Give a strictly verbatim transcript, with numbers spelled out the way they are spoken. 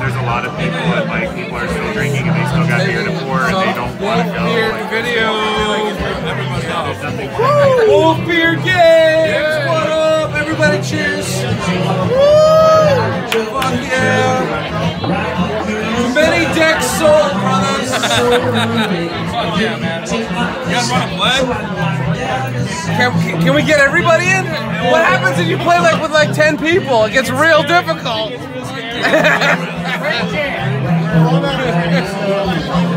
there's a lot of people that like people are still drinking and they still got beer to pour and they don't want to go. Beer like, video. Woo! Wolf Beer Games. What up? Everybody, cheers. Woo! Fuck yeah. Many decks sold, brothers. Fuck yeah, man. You guys want to play? Can, can we get everybody in? What happens if you play like with like ten people? It gets real difficult.